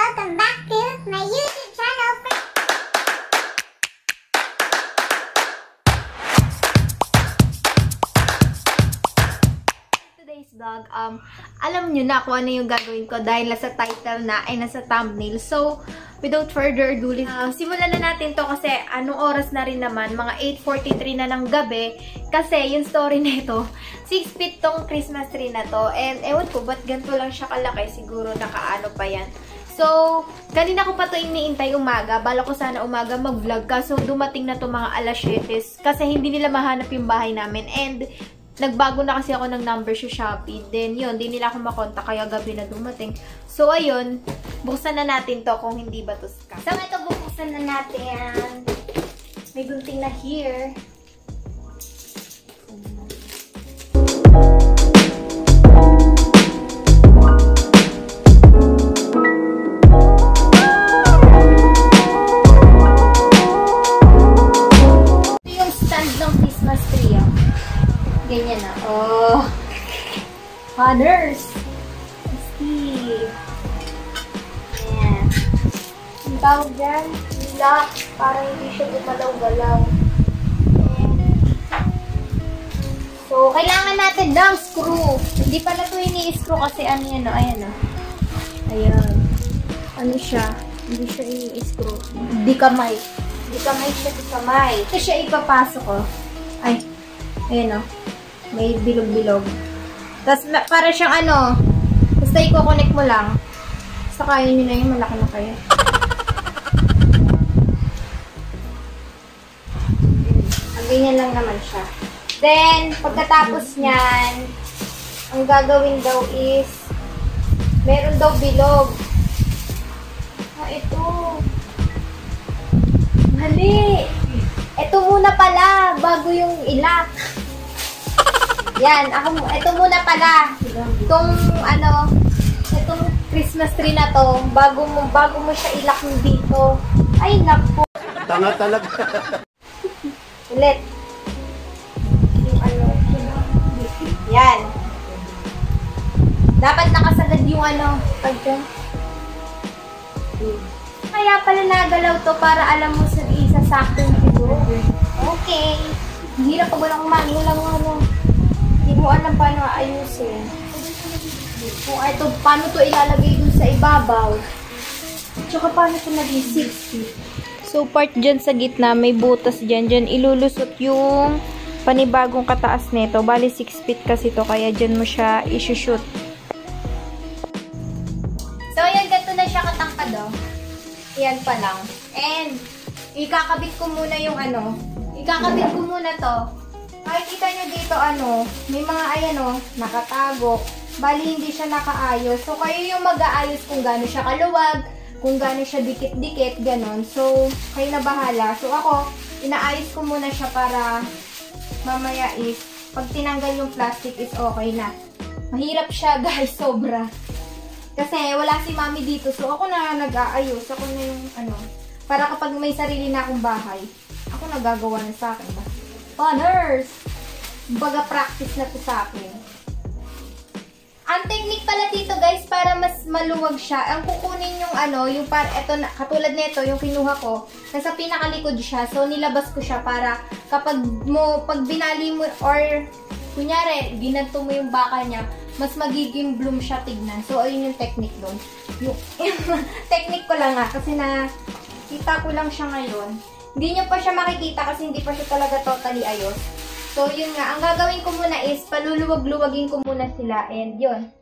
welcome back to my YouTube channel. Today's vlog, alam nyo na kung ano yung gagawin ko dahil nasa title na ay nasa thumbnail. So, without further ado, simulan na natin to kasi anong oras na rin naman, mga 8:43 na ng gabi. Kasi yung story na ito, 6 feet tong Christmas tree na to. And ewan ko, ba't ganito lang siya kalaki? Siguro nakaano pa yan. So, kanina ko pa ito iniintay umaga. Bala ko sana umaga mag-vlog. Kaso dumating na to mga alas 7 kasi hindi nila mahanap yung bahay namin. And nagbago na kasi ako ng number sa Shopee. Then, yun, di nila ako makontak kaya gabi na dumating. So, ayun, buksan na natin to kung hindi ba to scam. So, ito buksan na natin. May gunting na here. Ito yung stand ng Christmas tree. Ganyan na. Oh. Honors. Steve. Ayan. Ang tawag dyan, lock. Para hindi siya gumalaw-galaw. So, kailangan natin ng screw. Hindi pala ito ini-screw kasi ano yan, no? Ayan, no? Ayan. Ano siya? Hindi siya ini-screw. Di kamay. Di kamay siya, di kamay. Ito siya ipapasok, oh. Ay. Ayan, no? May bilog-bilog. Tapos, para siyang ano, basta i-connect mo lang. Basta kaya nyo na yung malaki na kayo. Ang ganyan lang naman siya. Then, pagkatapos niyan, ang gagawin daw is, meron daw bilog. Ito. Mali. Ito muna pala, bago yung ilak. Yan, ito muna pala. Itong, itong Christmas tree na to, bago mo siya ilak dito. Ay, naku. Tanga talaga. Ulit. Yan. Dapat nakasagad yung pag dyan. Kaya pala nagalaw to para alam mo sa isasakto yung figure. Okay. Hirap pag walang manulang Hindi mo alam paano ayusin. Kung ito, paano to ilalagay dun sa ibabaw. Tsaka paano to naging 60. So, part dyan sa gitna, may butas dyan. Dyan ilulusot yung panibagong kataas nito. Bali, 6 feet kasi to. Kaya dyan mo siya isushoot. So, ayan, ganito na siya katangkad, oh. Ayan pa lang. And, ikakabit ko muna yung ikakabit ko muna to. Makikita nyo dito, may mga nakatago. Bali, hindi siya nakaayos. So, kayo yung mag-aayos kung gaano siya kaluwag, kung gaano siya dikit-dikit, ganon. So, kayo na bahala. So, ako, inaayos ko muna siya para mamaya is, pag tinanggal yung plastic is okay na. Mahirap siya, guys, sobra. Kasi, wala si mami dito. So, ako na nag-aayos. Ako na yung, para kapag may sarili na akong bahay, ako nagagawa na sa akin ba? Honors! Baga practice na to sa akin. Ang technique pala dito, guys, para mas maluwag siya, ang kukunin yung yung eto, katulad nito, yung kinuha ko, nasa pinakalikod siya, so nilabas ko siya para kapag pag binali mo, or kunyari, ginanto mo yung baka niya, mas magiging bloom siya tignan. So, ayun yung technique doon. Yung technique ko lang kasi kita ko lang siya ngayon. Hindi nyo pa siya makikita kasi hindi pa siya talaga totally ayos. So, yun nga. Ang gagawin ko muna is, paluluwag-luwagin ko muna sila. And, yun.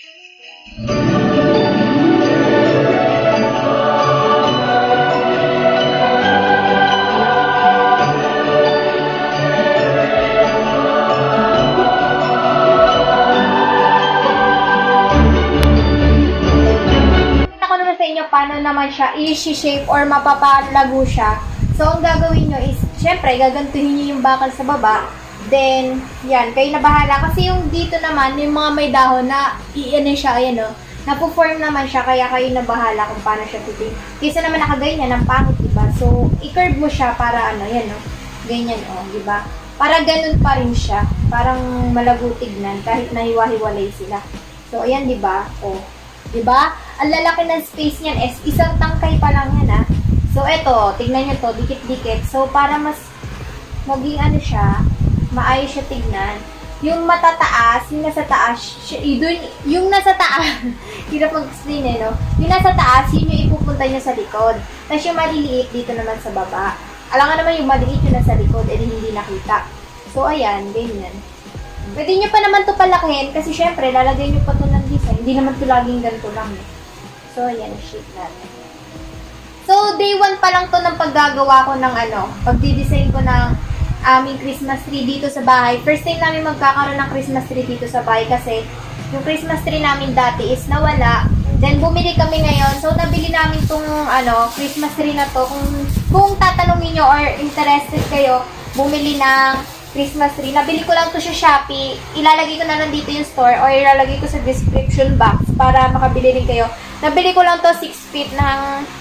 Kita ko naman sa inyo paano naman siya i-shape or mapapalago siya. So, ang gagawin nyo is, syempre, gagantuhin nyo yung bakal sa baba. Then, yan, kayo na bahala. Kasi yung dito naman, yung mga may dahon na, siya, ayan o, napo-form naman siya, kaya kayo na bahala kung paano siya titig. Kaysa naman nakaganyan, ang pangit, diba? So, i-curve mo siya para, yan o, ganyan o, diba? Para ganun pa rin siya. Parang malago tignan, kahit nahiwa-hiwalay sila. So, ayan, diba? O, diba? ang lalaki ng space niyan is isang tangkay pa lang yan, ah. So, eto, tignan nyo to, dikit-dikit. So, para mas maging ano siya, maayos siya tignan. Yung matataas, yung nasa taas, yung nasa taas, hirap mag-explain no? Yung nasa taas, yun yung ipupunta nyo sa likod. Tapos yung maliliit dito naman sa baba. Alam nga naman yung maliit yung nasa likod, hindi nakita. So, ayan, ganyan. Pwede nyo pa naman to palakihin kasi syempre, lalagay nyo pa to ng design. Hindi naman to laging ganito lang. So, ayan, shape natin. So, day 1 pa lang to ng paggagawa ko ng pagdidesign ko ng aming Christmas tree dito sa bahay. First time namin magkakaroon ng Christmas tree dito sa bahay kasi yung Christmas tree namin dati is nawala. Then, bumili kami ngayon. So, nabili namin tong Christmas tree na to. Kung tatanungin nyo or interested kayo, bumili ng Christmas tree. Nabili ko lang to sa Shopee. Ilalagay ko na nandito yung store or ilalagay ko sa description box para makabili rin kayo. Nabili ko lang to 6 feet ng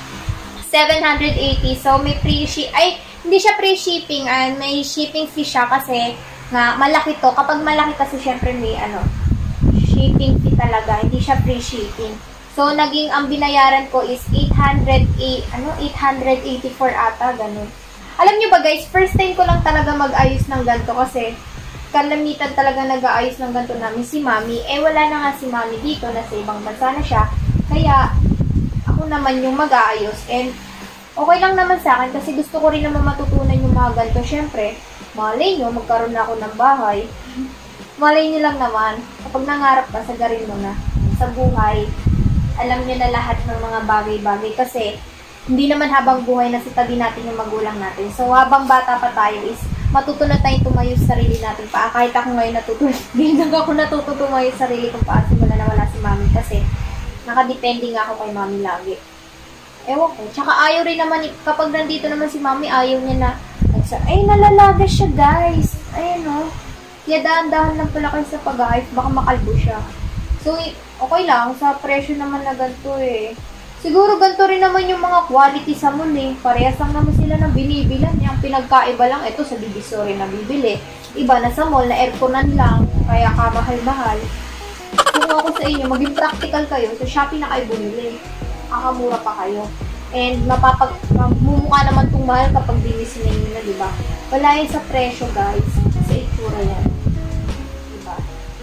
780. So, may free hindi siya free shipping. May shipping fee siya kasi nga malaki to. Kapag malaki kasi syempre may shipping fee talaga. Hindi siya free shipping. So, ang binayaran ko is 884 ata, ganun. Alam nyo ba guys, first time ko lang talaga mag-ayos ng ganito kasi kalamitan talaga nag-aayos ng ganito namin si Mami. Wala na nga si Mami dito, nasa ibang bansa na siya. Kaya, ako naman yung mag-aayos. And, okay lang naman sa akin kasi gusto ko rin naman matutunan yung mga ganito. Siyempre, malay nyo, magkaroon na ako ng bahay. Malay nyo lang naman, kapag nangarap ka, sagarin mo na sa buhay. Alam nyo na lahat ng mga bagay-bagay kasi hindi naman habang buhay na sitabi natin yung magulang natin. So, habang bata pa tayo is matutunan tayong tumayo sa sarili natin pa. Kahit ako ngayon hindi ako natututumayo sa sarili kong paa simula na wala si Mami kasi nakadepende nga ako kay Mami lagi. Ewan ko. Tsaka ayaw rin naman, kapag nandito naman si Mami, ayaw niya na, nalalaga siya guys. Ayan o. Kaya dahan-dahan lang pala kayo sa pag-ayos, baka makalbo siya. So, okay lang. Sa presyo naman na ganito Siguro ganito rin naman yung mga quality sa mall Parehas lang naman sila ng binibilan. Yung pinagkaiba lang, ito sa Divisory na bibili. Iba na sa mall, na airconan lang. Kaya kamahal-mahal. Kung ako sa inyo, maging practical kayo, sa Shopee na kayo bumili. Kakamura pa kayo. And mumukha naman itong mahal kapag binisinin nyo na, diba? Wala yan sa presyo, guys. Sa itsura yan. Diba?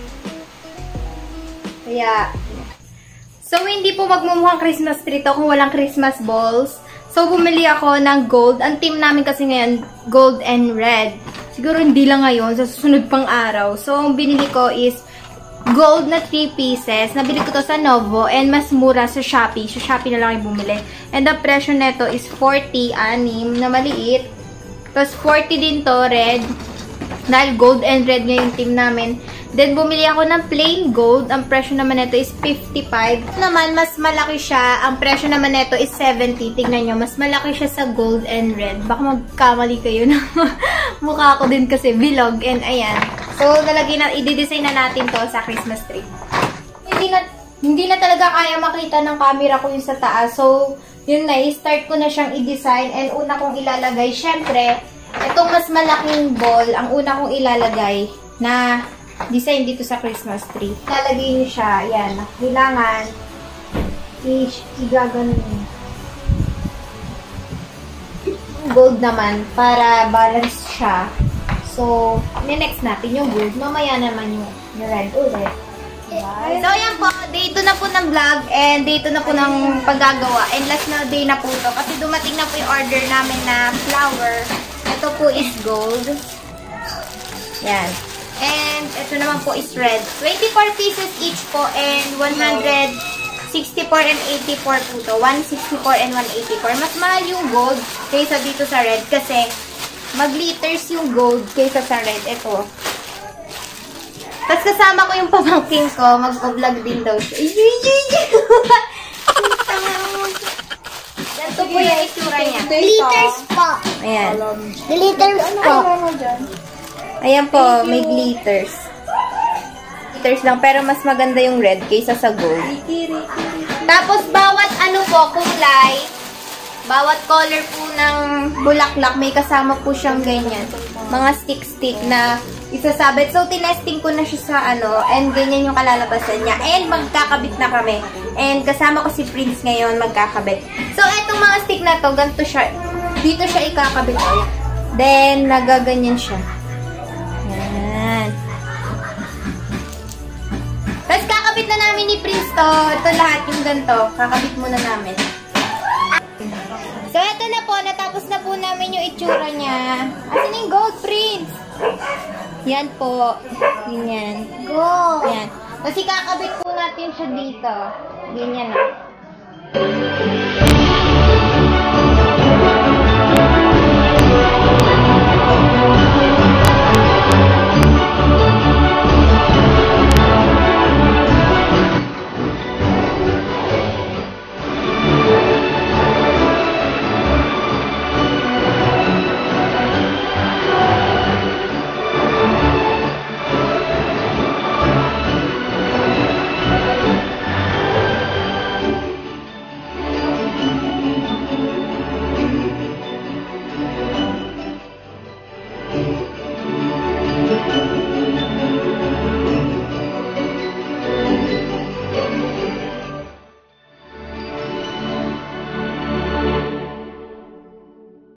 Kaya, so, hindi po magmumukhang Christmas tree to kung walang Christmas balls. So, bumili ako ng gold. Ang team namin kasi ngayon, gold and red. Siguro hindi lang ngayon, sa susunod pang araw. So, ang binili ko is gold na 3 pieces. Nabili ko to sa Novo and mas mura sa Shopee. Sa Shopee na lang yung bumili. And the presyo neto is 40, 6 na maliit. Tapos 40 din to, red. Dahil gold and red nga yung team namin. Then, bumili ako ng plain gold. Ang presyo naman nito is 55. Naman, mas malaki siya. Ang presyo naman nito is 70. Tignan nyo, mas malaki siya sa gold and red. Baka magkamali kayo na mukha ko din kasi bilog. And ayan. So, i-design na natin to sa Christmas tree. Hindi na talaga kaya makita ng camera ko yung sa taas. So, yun na, i-start ko na siyang i-design. And una kong ilalagay, syempre, itong mas malaking ball, ang una kong ilalagay na design dito sa Christmas tree. Lalagay niyo siya. Ayan. Kailangan i-gaganon niyo. Gold naman para balance siya. So, next natin yung gold. Mamaya naman yung red ulit. So, ayan po. Day 2 na po ng vlog and day 2 na po ng paggagawa. And last na day na po ito. Kasi dumating na po yung order namin na flower. Ito po is gold. Yan. And ito naman po is red. 24 pieces each po and 164 and 84 po to. 164 and 184. Mas mahal yung gold kaysa dito sa red kasi mag-liters yung gold kaysa sa red. Ito. Tapos kasama ko yung pamangking ko. Mag-vlog din daw siya. Ganito po yung itsura niya. Glitters po. Ayan. Glitters po. Ayan po, may glitters. Glitters lang, pero mas maganda yung red kaysa sa gold. Tapos, bawat kulay, bawat color po ng bulaklak, may kasama po siyang ganyan. Mga stick-stick na isasabit. So, tinesting ko na siya sa ano, and ganyan yung kalalabasan niya. And magkakabit na kami. And kasama ko si Prince ngayon, magkakabit. So, etong mga stick na to, ganito siya. Dito siya ikakabit. Oh. Then, nagaganyan siya. Yan. Tapos, kakabit na namin ni Prince to. Ito lahat yung ganito. Kakabit muna namin. So, eto na po. Natapos na po namin yung itsura niya. Asan yung gold, Prince? Yan po. Ganyan. Go. Yan. Kasi kakabit po natin siya dito. Ganyan na.